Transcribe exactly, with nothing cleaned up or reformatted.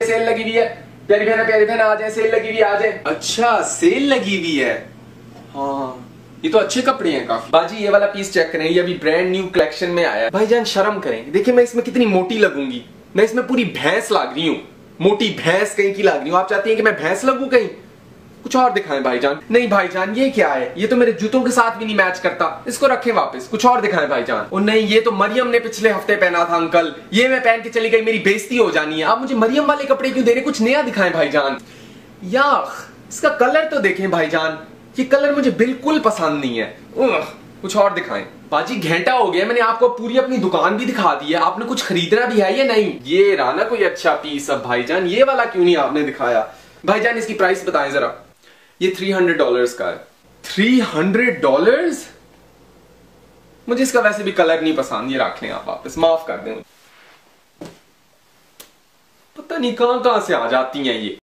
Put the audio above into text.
Cell लगी हुई है। प्यारी बहन प्यारी बहन आ जाए, सेल लगी हुई आ जाए। अच्छा सेल लगी हुई है। हाँ ये तो अच्छे कपड़े हैं काफी। बाजी ये वाला पीस चेक करें, ये अभी ब्रांड न्यू कलेक्शन में आया है। भाईजान शर्म करें, देखिए मैं इसमें कितनी मोटी लगूंगी। मैं इसमें पूरी भैंस लग रही हूँ, मोटी भैंस कहीं की लग रही हूँ। आप चाहती हैं कि मैं भैंस लगूं कहीं? कुछ और दिखाएं भाईजान। नहीं भाईजान ये क्या है, ये तो मेरे जूतों के साथ भी नहीं मैच करता, इसको रखें वापस। कुछ और दिखाएं भाईजान। ओ नहीं ये तो मरियम ने पिछले हफ्ते पहना था अंकल, ये मैं पहन के चली गई, मेरी बेइज्जती हो जानी है। आप मुझे मरियम वाले कपड़े क्यों दे रहे? कुछ नया दिखाएं भाईजान। यार इसका कलर तो देखें भाईजान, ये कलर मुझे बिल्कुल पसंद नहीं है। कुछ और दिखाएं। बाजी घंटा हो गया, मैंने आपको पूरी अपनी दुकान भी दिखा दी है, आपने कुछ खरीदना भी है या नहीं? ये रहा ना कोई अच्छा पीस। अब भाईजान ये वाला क्यों नहीं आपने दिखाया? भाईजान इसकी प्राइस बताएं जरा। ये थ्री हंड्रेड डॉलर्स का है। Three hundred dollars? मुझे इसका वैसे भी कलर नहीं पसंद, ये रख लें आप वापस, माफ कर दें। पता नहीं कहां कहां से आ जाती हैं ये।